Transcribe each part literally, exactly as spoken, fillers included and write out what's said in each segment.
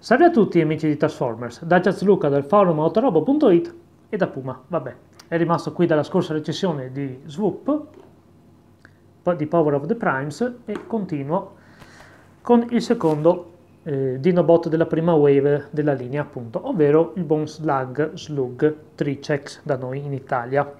Salve a tutti amici di Transformers, da Gianluca del forum autorobo punto it e da Puma. Vabbè, è rimasto qui dalla scorsa recensione di Swoop, di Power of the Primes, e continuo con il secondo eh, Dinobot della prima wave della linea, appunto, ovvero il buon Slug, Slug Tricex da noi in Italia.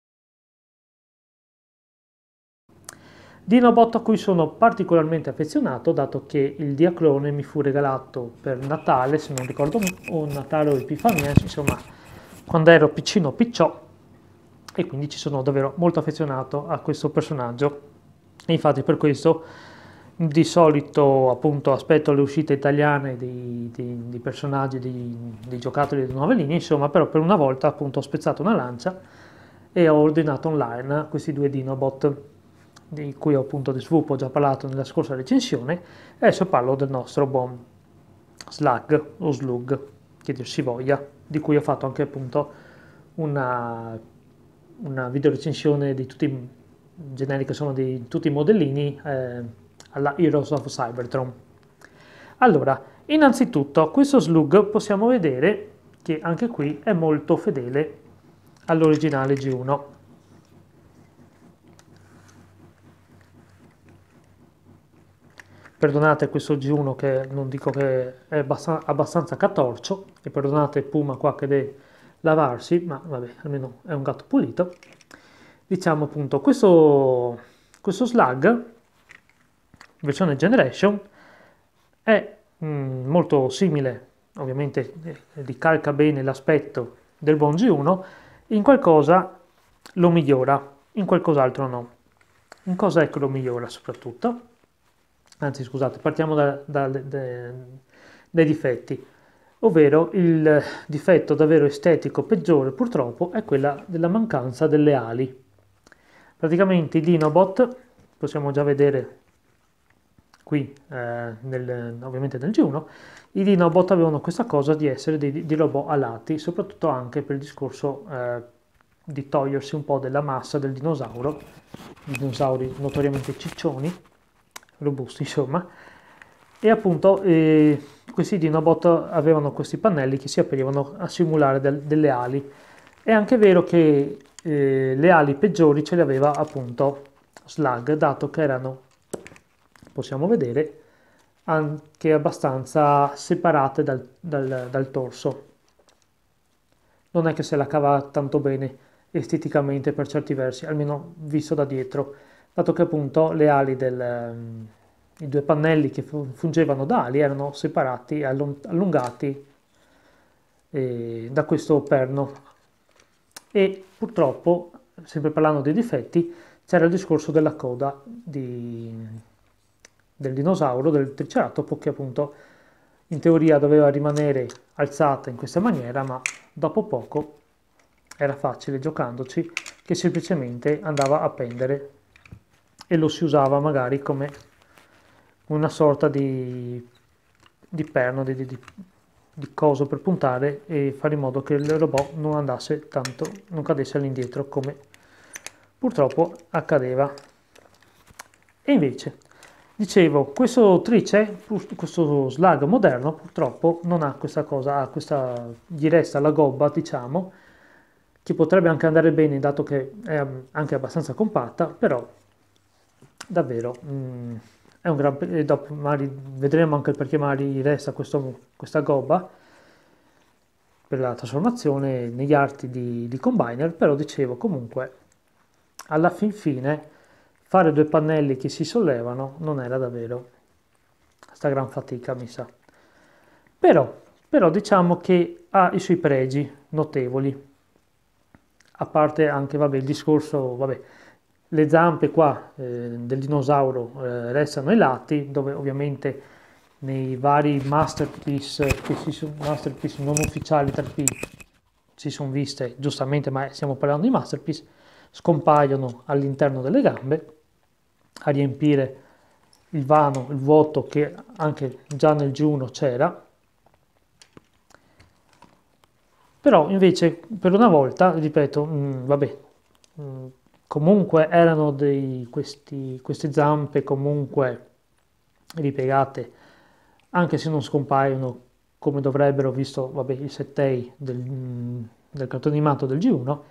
Dinobot a cui sono particolarmente affezionato, dato che il Diaclone mi fu regalato per Natale, se non ricordo, o Natale o Epifania, insomma, quando ero piccino picciò, e quindi ci sono davvero molto affezionato a questo personaggio. E infatti per questo di solito appunto aspetto le uscite italiane di, di, di personaggi, di, di giocattoli di nuove linee, insomma, però per una volta appunto ho spezzato una lancia e ho ordinato online questi due Dinobot, di cui ho appunto di Swoop ho già parlato nella scorsa recensione, e adesso parlo del nostro buon Slug o Slug, che dir si voglia, di cui ho fatto anche appunto una, una video recensione di tutti generica, sono di tutti i modellini eh, alla Heroes of Cybertron. Allora, innanzitutto questo Slug possiamo vedere che anche qui è molto fedele all'originale G uno. Perdonate questo G uno che non dico che è abbastanza catorcio, e perdonate Puma qua che deve lavarsi, ma vabbè, almeno è un gatto pulito. Diciamo appunto, questo, questo Slug, versione Generation, è mm, molto simile, ovviamente eh, ricalca bene l'aspetto del buon G uno, in qualcosa lo migliora, in qualcos'altro no. In cosa è che lo migliora soprattutto? Anzi, scusate, partiamo da, da, da, dai difetti, ovvero il difetto davvero estetico peggiore purtroppo è quella della mancanza delle ali. Praticamente i Dinobot, possiamo già vedere qui, eh, nel, ovviamente nel G uno, i Dinobot avevano questa cosa di essere dei, dei robot alati, soprattutto anche per il discorso eh, di togliersi un po' della massa del dinosauro, dinosauri notoriamente ciccioni, robusti insomma, e appunto eh, questi Dinobot avevano questi pannelli che si aprivano a simulare del, delle ali. È anche vero che eh, le ali peggiori ce le aveva appunto Slug, dato che erano, possiamo vedere, anche abbastanza separate dal, dal, dal torso. Non è che se la cava tanto bene esteticamente per certi versi, almeno visto da dietro, dato che appunto le ali del, i due pannelli che fungevano da ali erano separati e allungati eh, da questo perno. E purtroppo, sempre parlando dei difetti, c'era il discorso della coda di, del dinosauro, del triceratopo, che appunto in teoria doveva rimanere alzata in questa maniera, ma dopo poco era facile giocandoci che semplicemente andava a pendere e lo si usava magari come una sorta di, di perno, di, di, di coso per puntare e fare in modo che il robot non andasse tanto, non cadesse all'indietro come purtroppo accadeva. E invece, dicevo, questo trice, questo Slug moderno purtroppo non ha questa cosa, ha questa, gli resta la gobba, diciamo, che potrebbe anche andare bene dato che è anche abbastanza compatta, però davvero mh, è un gran, e dopo magari vedremo anche perché magari resta questo, questa gobba per la trasformazione negli arti di, di Combiner, però dicevo comunque alla fin fine fare due pannelli che si sollevano non era davvero sta gran fatica, mi sa. Però, però diciamo che ha i suoi pregi notevoli, a parte anche vabbè, il discorso, vabbè, le zampe qua eh, del dinosauro eh, restano ai lati, dove ovviamente nei vari masterpiece, che si sono, masterpiece non ufficiali tre P si sono viste giustamente, ma stiamo parlando di masterpiece, scompaiono all'interno delle gambe a riempire il vano, il vuoto che anche già nel G uno c'era. Però invece per una volta, ripeto, mh, vabbè, mh, comunque erano dei, questi, queste zampe comunque ripiegate, anche se non scompaiono come dovrebbero, visto vabbè, il settei del, del cartone animato del G uno,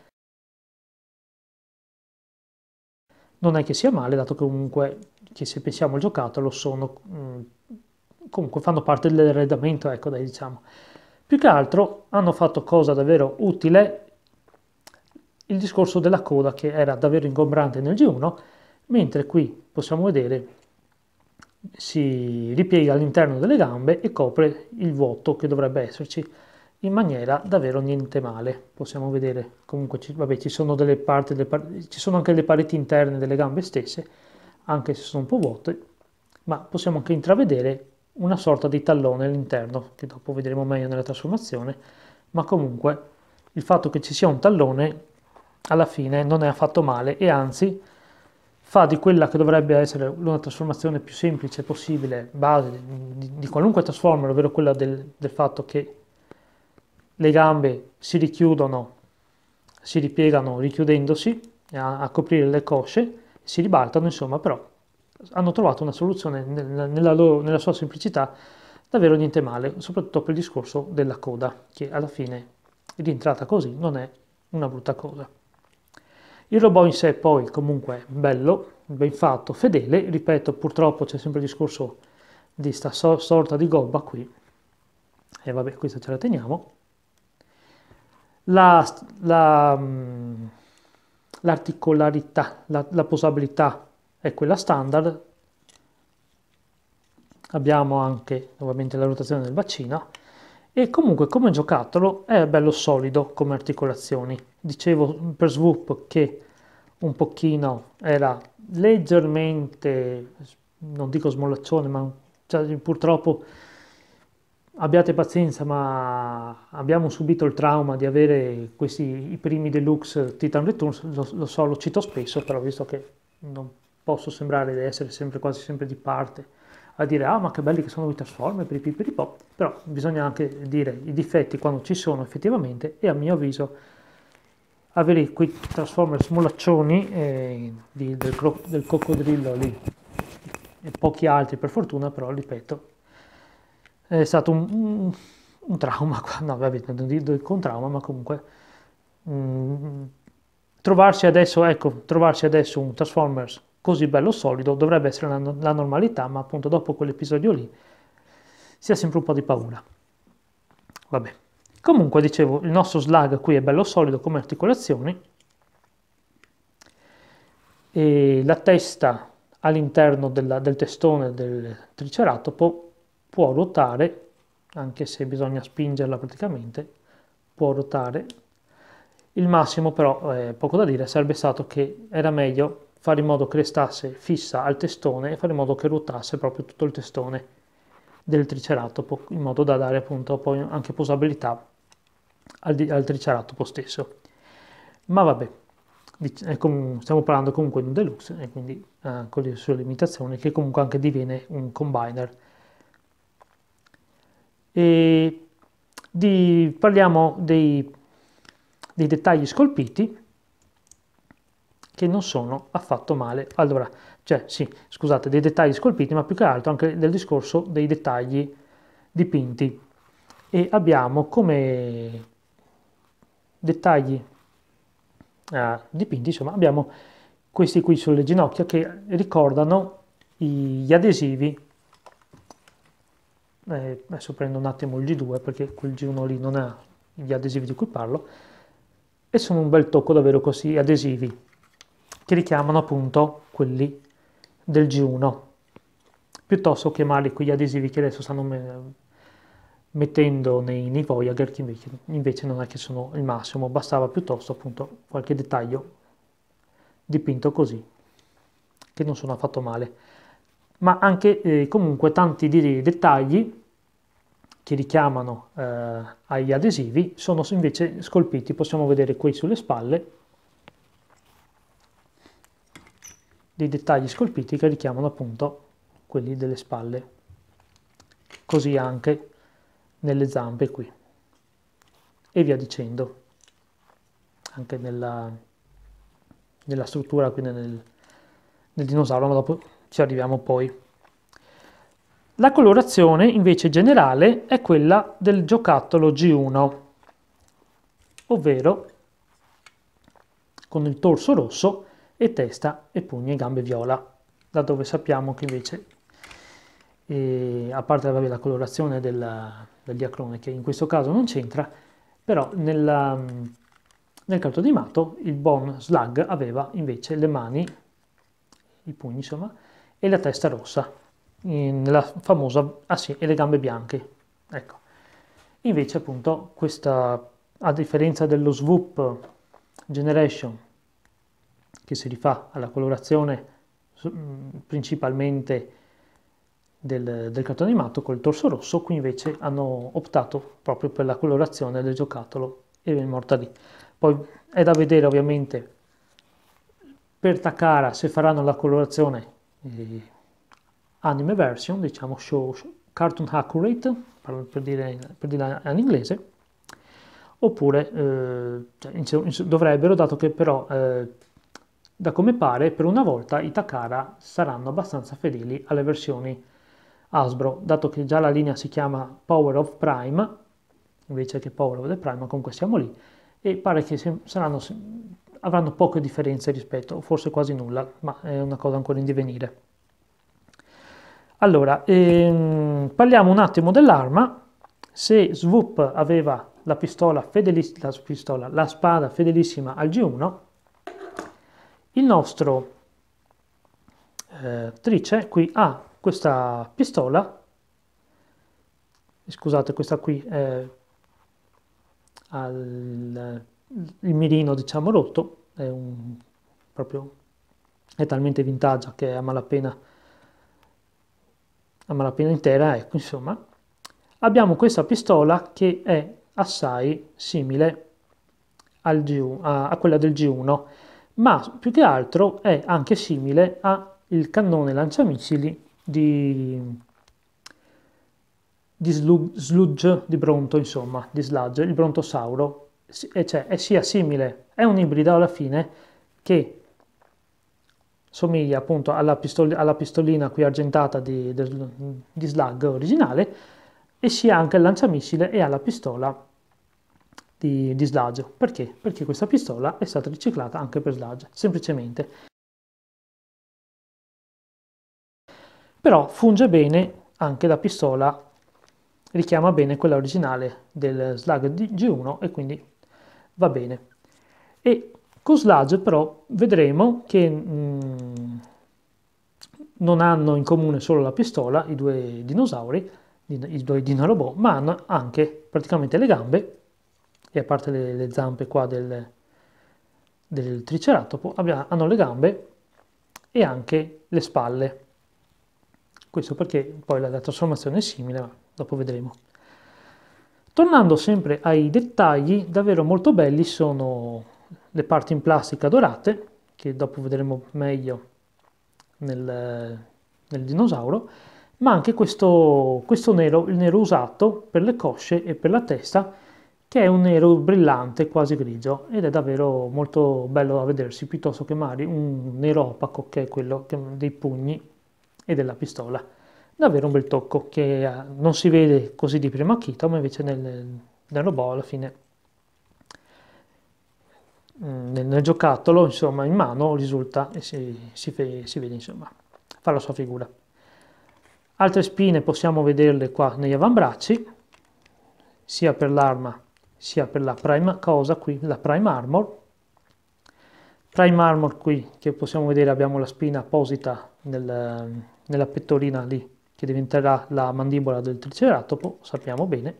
non è che sia male, dato che comunque, che se pensiamo al giocattolo, sono, mh, comunque fanno parte dell'arredamento, ecco, dai, diciamo. Più che altro hanno fatto cosa davvero utile il discorso della coda, che era davvero ingombrante nel G uno, mentre qui possiamo vedere si ripiega all'interno delle gambe e copre il vuoto che dovrebbe esserci in maniera davvero niente male. Possiamo vedere comunque ci, vabbè, ci sono delle parti, delle par ci sono anche le pareti interne delle gambe stesse, anche se sono un po' vuote, ma possiamo anche intravedere una sorta di tallone all'interno, che dopo vedremo meglio nella trasformazione, ma comunque il fatto che ci sia un tallone alla fine non è affatto male e anzi fa di quella che dovrebbe essere una trasformazione più semplice possibile, base di, di qualunque transformer, ovvero quella del, del fatto che le gambe si richiudono, si ripiegano richiudendosi a, a coprire le cosce, si ribaltano, insomma, però hanno trovato una soluzione nella, nella, loro, nella sua semplicità davvero niente male, soprattutto per il discorso della coda, che alla fine rientrata così non è una brutta cosa. Il robot in sé poi comunque bello, ben fatto, fedele, ripeto, purtroppo c'è sempre il discorso di sta so sorta di gobba qui, e vabbè, questa ce la teniamo. La, la, l'articolarità, la, la posabilità è quella standard, abbiamo anche ovviamente la rotazione del bacino, e comunque come giocattolo è bello solido come articolazioni. Dicevo per Swoop che un pochino era leggermente, non dico smolaccione, ma cioè, purtroppo abbiate pazienza, ma abbiamo subito il trauma di avere questi i primi deluxe Titan Returns, lo, lo so, lo cito spesso, però visto che non posso sembrare di essere sempre quasi sempre di parte a dire ah ma che belli che sono i Transformer, per i per i pop, però bisogna anche dire i difetti quando ci sono effettivamente, e a mio avviso avere quei Transformer smolaccioni eh, di, del, del coccodrillo lì e pochi altri per fortuna, però ripeto è stato un, un, un trauma, no vabbè non dico un trauma, ma comunque mh, trovarsi adesso, ecco, trovarsi adesso un Transformers così bello solido dovrebbe essere la, la normalità, ma appunto dopo quell'episodio lì si ha sempre un po' di paura. Vabbè. Comunque dicevo, il nostro Slug qui è bello solido come articolazioni, e la testa all'interno del testone del triceratopo può ruotare, anche se bisogna spingerla praticamente, può ruotare. Il massimo però, eh, poco da dire, sarebbe stato che era meglio fare in modo che restasse fissa al testone e fare in modo che ruotasse proprio tutto il testone del triceratopo, in modo da dare appunto poi anche posabilità al, al triceratopo stesso. Ma vabbè, stiamo parlando comunque di un deluxe e quindi eh, con le sue limitazioni, che comunque anche diviene un combiner. E di, parliamo dei, dei dettagli scolpiti che non sono affatto male. Allora, cioè sì, scusate, dei dettagli scolpiti, ma più che altro anche del discorso dei dettagli dipinti. E abbiamo come dettagli eh, dipinti, insomma, abbiamo questi qui sulle ginocchia che ricordano gli adesivi. Eh, adesso prendo un attimo il G due perché quel G uno lì non ha gli adesivi di cui parlo, e sono un bel tocco davvero così adesivi che richiamano appunto quelli del G uno, piuttosto che magari quegli adesivi che adesso stanno me mettendo nei, nei Voyager, che invece, invece non è che sono il massimo, bastava piuttosto appunto qualche dettaglio dipinto così, che non sono affatto male, ma anche eh, comunque tanti di dettagli che richiamano eh, agli adesivi sono invece scolpiti. Possiamo vedere qui sulle spalle dei dettagli scolpiti che richiamano appunto quelli delle spalle, così anche nelle zampe qui e via dicendo, anche nella, nella struttura qui nel, nel dinosauro, ma dopo ci arriviamo poi. La colorazione invece generale è quella del giocattolo G uno, ovvero con il torso rosso e testa e pugni e gambe viola, da dove sappiamo che invece, eh, a parte vabbè, la colorazione del, del diacrone, che in questo caso non c'entra, però nella, nel cartone animato il buon Slug aveva invece le mani, i pugni insomma, e la testa rossa, nella famosa, ah sì, e le gambe bianche, ecco. Invece appunto questa, a differenza dello Swoop Generation, che si rifà alla colorazione principalmente del, del cartone animato col torso rosso, qui invece hanno optato proprio per la colorazione del giocattolo e è morta lì. Poi è da vedere ovviamente per Takara se faranno la colorazione eh, anime version, diciamo show, show cartoon accurate, per dire, per dire in inglese, oppure eh, cioè, dovrebbero, dato che però eh, da come pare per una volta i Takara saranno abbastanza fedeli alle versioni Hasbro, dato che già la linea si chiama Power of Prime invece che Power of the Prime, ma comunque siamo lì, e pare che saranno, avranno poche differenze rispetto, forse quasi nulla, ma è una cosa ancora in divenire. Allora, ehm, parliamo un attimo dell'arma. Se Swoop aveva la pistola fedelissima, la, pistola, la spada fedelissima al G uno, il nostro eh, Trice qui ha questa pistola, scusate, questa qui è al, il mirino diciamo rotto, è un proprio è talmente vintage che è a malapena a malapena intera, ecco, insomma. Abbiamo questa pistola che è assai simile al G uno, a, a quella del G uno, ma più che altro è anche simile al cannone lanciamissili di, di Sludge di Bronto, insomma, di Sludge, il Brontosauro, e cioè è sia simile, è un ibrido alla fine che somiglia appunto alla, pistol alla pistolina qui argentata di, di, di Slug originale, e sia anche il lanciamissile e alla pistola di, di Sludge. Perché? Perché questa pistola è stata riciclata anche per Sludge, semplicemente. Però funge bene anche la pistola, richiama bene quella originale del Slug di G uno e quindi va bene. E con Sludge però vedremo che mh, non hanno in comune solo la pistola, i due dinosauri, i due dinorobot, ma hanno anche praticamente le gambe, e a parte le, le zampe qua del, del triceratopo, abbiamo, hanno le gambe e anche le spalle. Questo perché poi la, la trasformazione è simile, ma dopo vedremo. Tornando sempre ai dettagli, davvero molto belli sono le parti in plastica dorate, che dopo vedremo meglio nel, nel dinosauro, ma anche questo, questo nero, il nero usato per le cosce e per la testa, che è un nero brillante, quasi grigio, ed è davvero molto bello da vedersi, piuttosto che magari un nero opaco, che è quello che, dei pugni e della pistola. Davvero un bel tocco, che non si vede così di prima acchito, ma invece nel, nel robot alla fine, nel, nel giocattolo, insomma, in mano risulta e si, si, si vede, insomma, fa la sua figura. Altre spine possiamo vederle qua negli avambracci, sia per l'arma sia per la prime cosa qui, la prime armor. Prime armor qui, che possiamo vedere, abbiamo la spina apposita nel, nella pettorina lì, che diventerà la mandibola del triceratopo, sappiamo bene,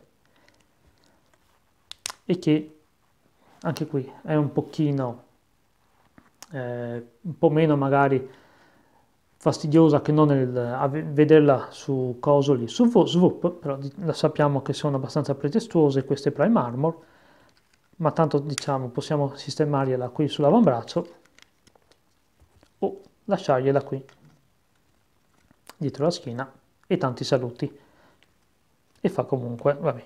e che anche qui è un pochino, eh, un po' meno magari fastidiosa che non nel, a vederla su Cosoli, su Swoop, però sappiamo che sono abbastanza pretestuose queste Prime Armor, ma tanto diciamo possiamo sistemargliela qui sull'avambraccio o lasciargliela qui dietro la schiena, e tanti saluti, e fa comunque, vabbè.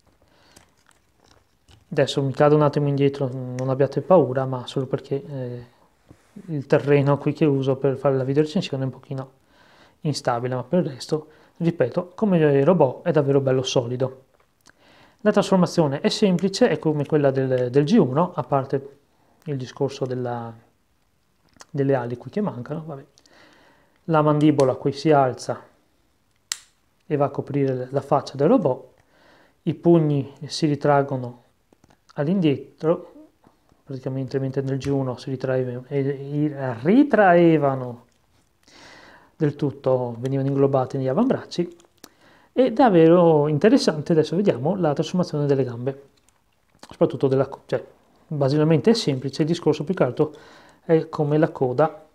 Adesso mi cado un attimo indietro, non abbiate paura, ma solo perché eh, il terreno qui che uso per fare la video recensione è un pochino instabile, ma per il resto ripeto, come robot è davvero bello solido. La trasformazione è semplice, è come quella del, del G uno, a parte il discorso della, delle ali qui che mancano. Vabbè. La mandibola qui si alza e va a coprire la faccia del robot, i pugni si ritraggono all'indietro, praticamente mentre nel G uno si ritraevano, eh, ritraevano del tutto, venivano inglobati negli avambracci. È davvero interessante. Adesso vediamo la trasformazione delle gambe, soprattutto della coda. Cioè, basilmente è semplice, il discorso più che altro è come la coda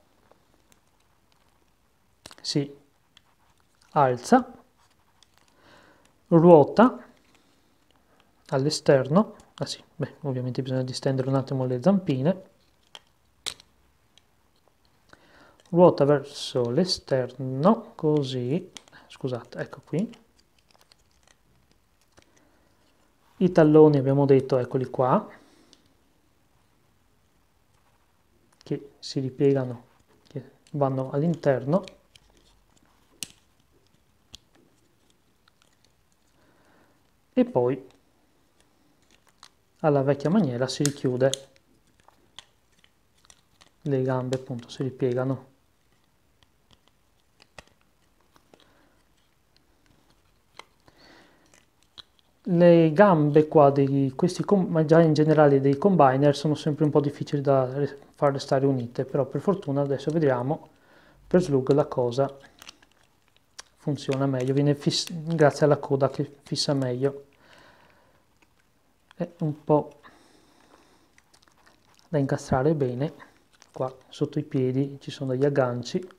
si alza, ruota all'esterno. Ah sì, beh, ovviamente bisogna distendere un attimo le zampine, ruota verso l'esterno, così, scusate, ecco qui. I talloni abbiamo detto, eccoli qua, che si ripiegano, che vanno all'interno. E poi, alla vecchia maniera, si richiude, le gambe appunto si ripiegano. Le gambe qua di questi, ma già in generale dei combiner, sono sempre un po' difficili da far restare unite, però per fortuna adesso vediamo, per Slug la cosa funziona meglio, viene grazie alla coda che fissa meglio. È un po' da incastrare bene. Qua sotto i piedi ci sono degli agganci.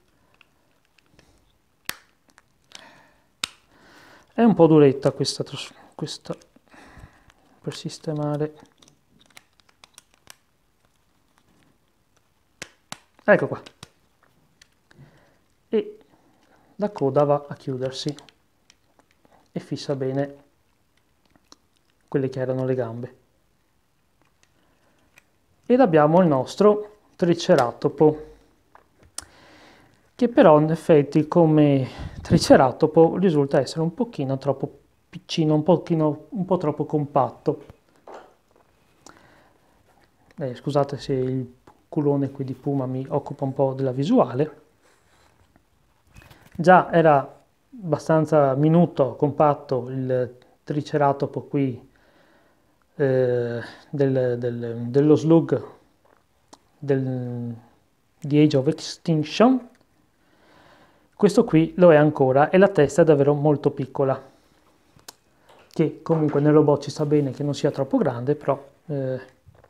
È un po' duretta questa, questa per sistemare. Ecco qua. E la coda va a chiudersi e fissa bene quelle che erano le gambe. Ed abbiamo il nostro triceratopo, che però in effetti come triceratopo risulta essere un pochino troppo piccino, un pochino, un po' troppo compatto. Eh, scusate se il culone qui di Puma mi occupa un po' della visuale. Già era abbastanza minuto, compatto il triceratopo qui eh, del, del, dello Slug del, di Age of Extinction. Questo qui lo è ancora e la testa è davvero molto piccola, che comunque nel robot ci sta bene che non sia troppo grande, però eh,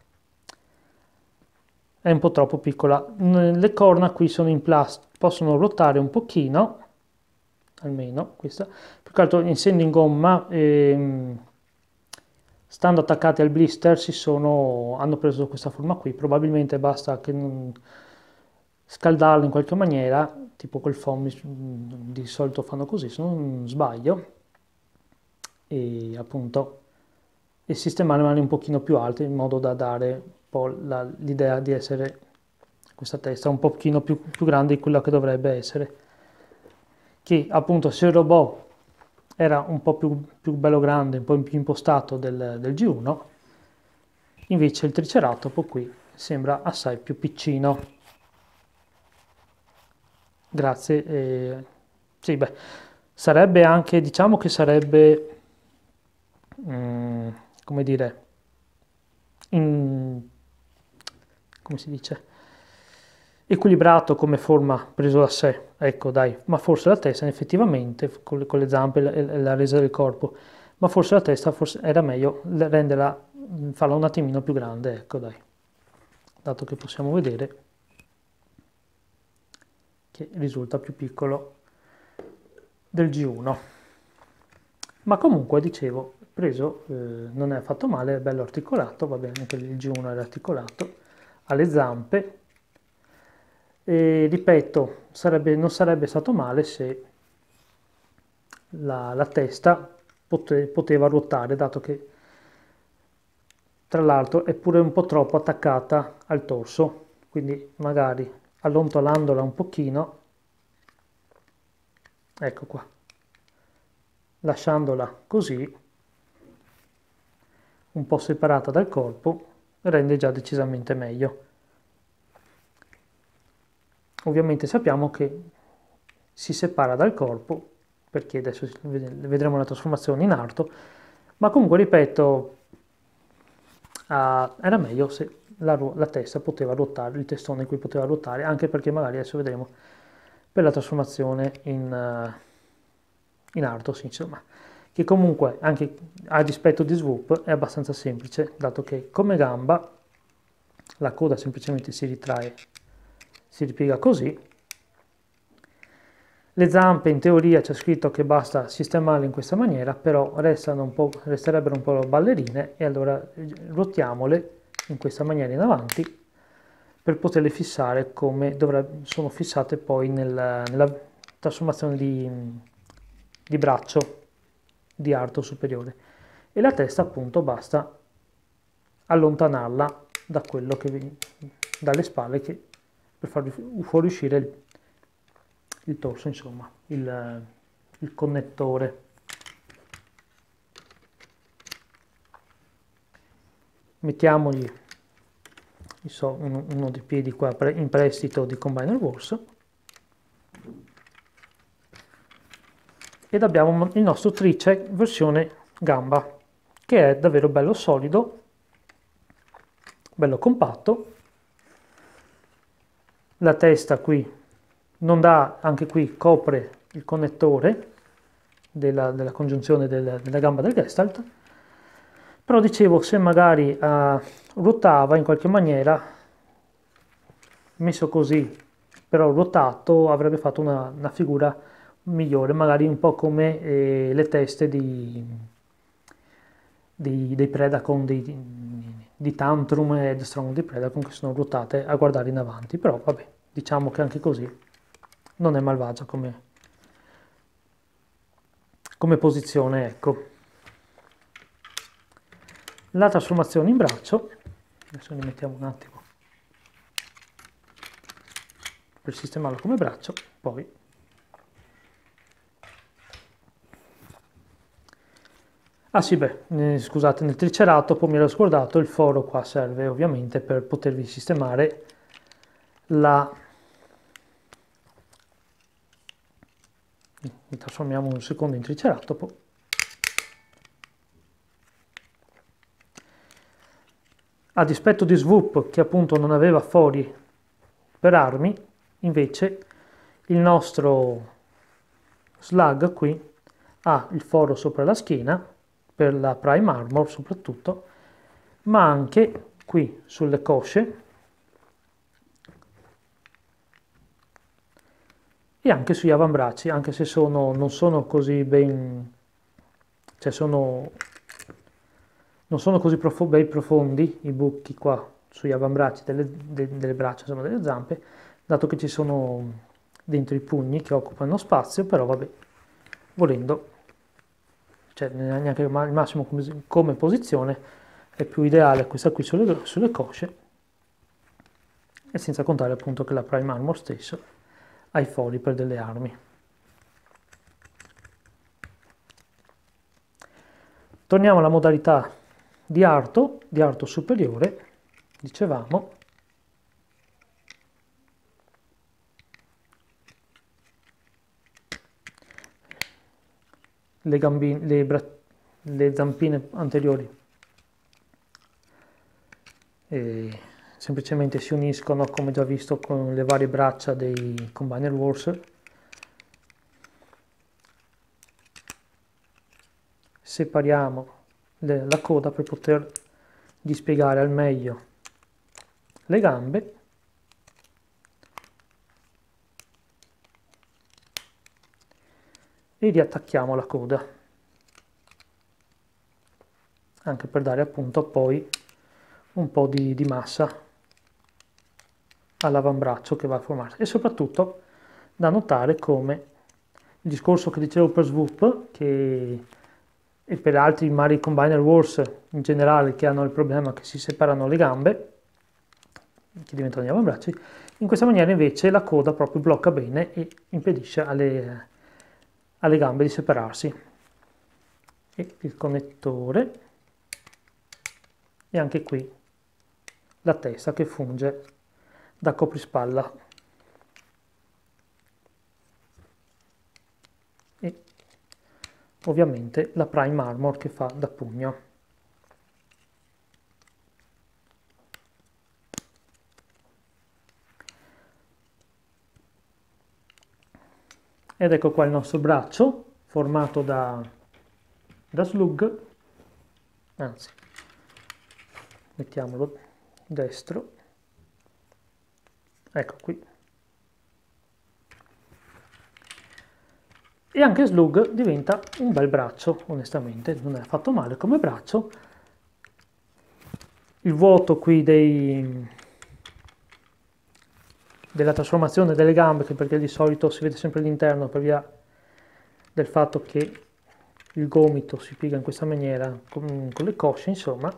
è un po' troppo piccola. Le corna qui sono in plastica, possono ruotare un pochino, almeno questa, più che altro essendo in gomma, ehm, stando attaccati al blister si sono, hanno preso questa forma qui. Probabilmente basta che non scaldarlo in qualche maniera, tipo col foam di solito fanno così se non sbaglio, e appunto e sistemare le mani un pochino più alte in modo da dare un po' l'idea di essere questa testa un pochino più, più grande di quella che dovrebbe essere, che appunto se il robot era un po' più, più bello grande, un po' più impostato del, del G uno, invece il triceratopo qui sembra assai più piccino. Grazie. Eh, sì, beh, sarebbe anche, diciamo che sarebbe, mm, come dire, in, come si dice, equilibrato come forma preso da sé, ecco dai, ma forse la testa effettivamente, con le, con le zampe e la, la resa del corpo, ma forse la testa forse era meglio renderla, farla un attimino più grande, ecco dai, dato che possiamo vedere che risulta più piccolo del G uno. Ma comunque, dicevo, preso, eh, non è affatto male, è bello articolato, va bene, anche il G uno era articolato, ha le zampe, e ripeto, sarebbe, non sarebbe stato male se la, la testa pote, poteva ruotare, dato che tra l'altro è pure un po' troppo attaccata al torso, quindi magari allontanandola un pochino, ecco qua, lasciandola così, un po' separata dal corpo, rende già decisamente meglio. Ovviamente sappiamo che si separa dal corpo, perché adesso vedremo la trasformazione in arto, ma comunque ripeto, uh, era meglio se la, la testa poteva ruotare, il testone qui poteva ruotare, anche perché magari adesso vedremo per la trasformazione in, uh, in Artos, insomma, che comunque anche a dispetto di Swoop è abbastanza semplice, dato che come gamba la coda semplicemente si ritrae, si ripiega così. Le zampe in teoria c'è scritto che basta sistemarle in questa maniera, però restano un po', resterebbero un po' ballerine, e allora ruotiamole in questa maniera in avanti per poterle fissare come dovrebbe, sono fissate poi nel, nella trasformazione di, di braccio di arto superiore. E la testa appunto basta allontanarla da quello che dalle spalle, che, per far fuoriuscire il, il torso, insomma, il, il connettore. Mettiamogli so, uno, uno dei piedi qua in prestito di Combiner Wars, ed abbiamo il nostro trice versione gamba, che è davvero bello solido, bello compatto. La testa qui non dà, anche qui copre il connettore della, della congiunzione del, della gamba del Gestalt, però dicevo, se magari uh, ruotava in qualche maniera, messo così, però ruotato, avrebbe fatto una, una figura migliore, magari un po' come eh, le teste di, di, dei Predacon, di, di, di Tantrum e The Strong di Predacon, che sono ruotate a guardare in avanti, però vabbè, diciamo che anche così non è malvagia come, come posizione, ecco. La trasformazione in braccio, adesso ne mettiamo un attimo per sistemarlo come braccio, poi ah sì, beh, eh, scusate, nel triceratopo mi ero scordato, il foro qua serve ovviamente per potervi sistemare la... Mi trasformiamo un secondo in triceratopo. A dispetto di Swoop, che appunto non aveva fori per armi, invece il nostro Slug qui ha il foro sopra la schiena, per la Prime Armor soprattutto, ma anche qui sulle cosce e anche sugli avambracci, anche se sono, non sono così ben, cioè sono, non sono così prof, bei profondi i buchi qua sugli avambracci delle, de, delle braccia, insomma delle zampe, dato che ci sono dentro i pugni che occupano spazio, però vabbè, volendo, cioè neanche il massimo come, come posizione, è più ideale questa qui sulle, sulle cosce, e senza contare appunto che la Prime Armor stesso ha i fori per delle armi. Torniamo alla modalità di arto, di arto superiore, dicevamo. Le, gambine, le, le zampine anteriori e semplicemente si uniscono, come già visto, con le varie braccia dei Combiner Wars. Separiamo le, la coda per poter dispiegare al meglio le gambe. E riattacchiamo la coda, anche per dare appunto poi un po' di, di massa all'avambraccio che va a formarsi. E soprattutto da notare come il discorso che dicevo per Swoop, che e per altri Mario Combiner Wars in generale, che hanno il problema che si separano le gambe, che diventano gli avambracci, in questa maniera invece la coda proprio blocca bene e impedisce alle, alle gambe di separarsi. e il connettore, e anche qui la testa che funge da coprispalla e ovviamente la prime armor che fa da pugno. Ed ecco qua il nostro braccio formato da, da slug, anzi mettiamolo destro, ecco qui. E anche slug diventa un bel braccio, onestamente, non è affatto male come braccio. Il vuoto qui dei, della trasformazione delle gambe, che perché di solito si vede sempre l'interno per via del fatto che il gomito si piega in questa maniera con, con le cosce, insomma,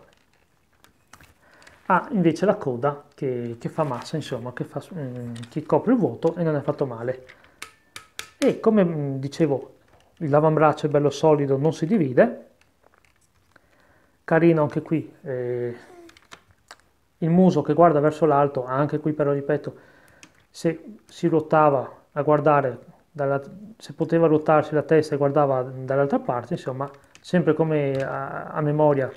ha invece la coda che, che fa massa, insomma, che, fa, che copre il vuoto e non è fatto male. E come dicevo, l'avambraccio è bello solido, non si divide, carino anche qui, eh, il muso che guarda verso l'alto, anche qui però ripeto, se si ruotava a guardare, dalla, se poteva ruotarsi la testa e guardava dall'altra parte, insomma, sempre come a, a memoria,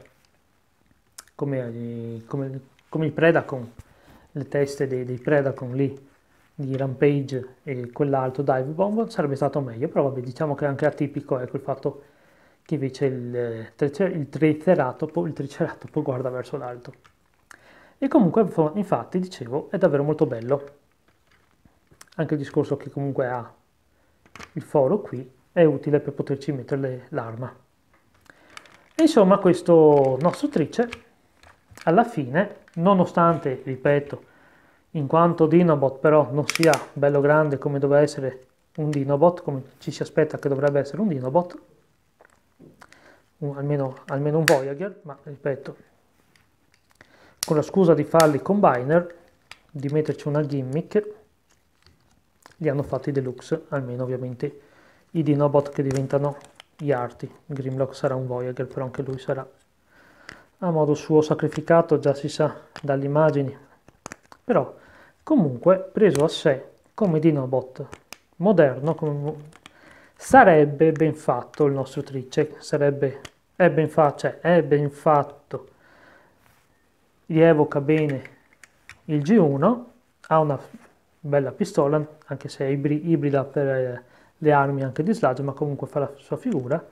come, come, come i Predacon, le teste dei, dei Predacon lì, di Rampage e quell'altro Dive Bomb, sarebbe stato meglio, però vabbè, diciamo che anche atipico è quel fatto che invece il, il Triceratopo, il Triceratopo guarda verso l'alto. E comunque, infatti, dicevo, è davvero molto bello. Anche il discorso che comunque ha il foro qui è utile per poterci mettere l'arma. E insomma, questo nostro trice, alla fine, nonostante, ripeto, in quanto Dinobot però non sia bello grande come doveva essere un Dinobot, come ci si aspetta che dovrebbe essere un Dinobot, un, almeno, almeno un Voyager, ma ripeto, con la scusa di farli combiner, di metterci una gimmick, li hanno fatti deluxe, almeno ovviamente i Dinobot che diventano gli arti. Grimlock sarà un Voyager, però anche lui sarà a modo suo sacrificato, già si sa dalle immagini, però comunque preso a sé come Dinobot moderno, come, sarebbe ben fatto il nostro trice, sarebbe, è ben fatto, cioè è ben fatto, rievoca bene il G uno, ha una bella pistola, anche se è ibrida per le armi anche di Sludge, ma comunque fa la sua figura.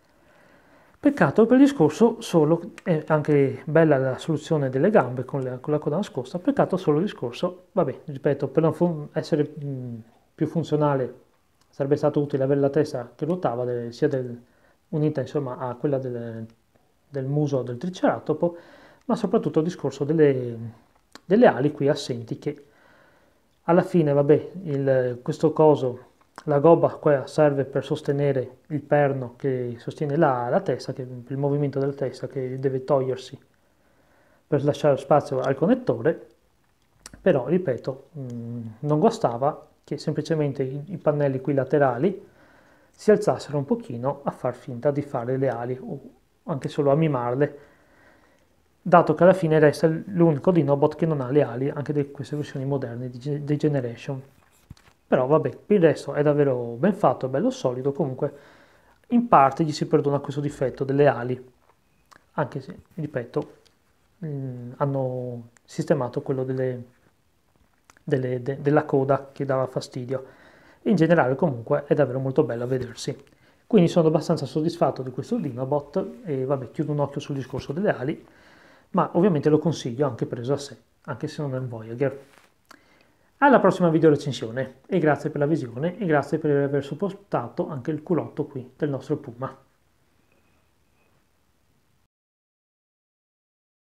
Peccato per il discorso solo, è anche bella la soluzione delle gambe con la, con la coda nascosta, peccato solo il discorso, vabbè, ripeto, per non fun essere mh, più funzionale sarebbe stato utile avere la testa che ruotava, del, sia del, unita insomma a quella del, del muso del triceratopo, ma soprattutto il discorso delle, delle ali qui assenti, che alla fine, vabbè, il, questo coso, la gobba qua serve per sostenere il perno che sostiene la, la testa, che, il movimento della testa che deve togliersi per lasciare spazio al connettore, però, ripeto, mh, non guastava che semplicemente i, i pannelli qui laterali si alzassero un pochino a far finta di fare le ali, o anche solo a mimarle, dato che alla fine resta l'unico Dinobot che non ha le ali, anche di queste versioni moderne di, di Generation. Però vabbè, il resto è davvero ben fatto, bello solido, comunque in parte gli si perdona questo difetto delle ali, anche se, ripeto, mh, hanno sistemato quello delle, delle, de, della coda che dava fastidio. In generale comunque è davvero molto bello a vedersi. Quindi sono abbastanza soddisfatto di questo Dinobot e vabbè, chiudo un occhio sul discorso delle ali, ma ovviamente lo consiglio anche preso a sé, anche se non è un Voyager. Alla prossima video recensione e grazie per la visione e grazie per aver supportato anche il culotto qui del nostro Puma.